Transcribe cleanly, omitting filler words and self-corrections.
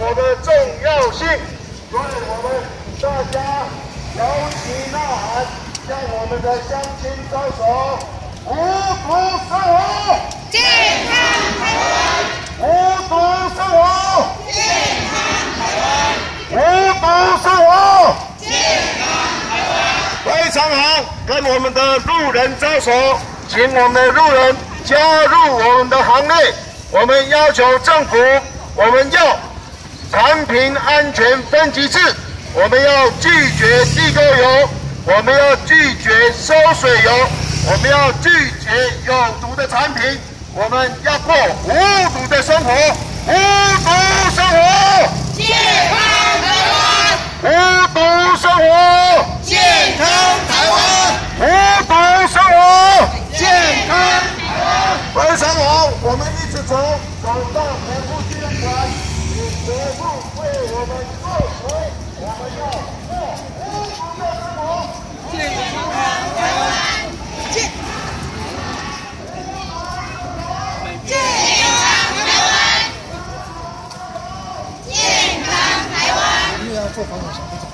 守的重要性，所以我们大家摇旗呐喊，向我们的乡亲招手，无毒生活， 健康台湾， 无毒生活， 健康台湾， 无毒生活， 健康台湾。 非常好，跟我们的路人招手，请我们的路人加入我们的行列。我们要求政府，我们要产品安全分级制，我们要拒绝地沟油，我们要拒绝收水油，我们要拒绝有毒的产品，我们要过无毒的生活，无毒生活， 健康台湾， 无毒生活， 健康台湾， 无毒生活， 健康台湾。 非常好，我们一直走到北部纪念馆，请北部为我们做水，我们要过无毒的生活， 健康台湾，健康台湾，健康台湾。 因为要做防火墙。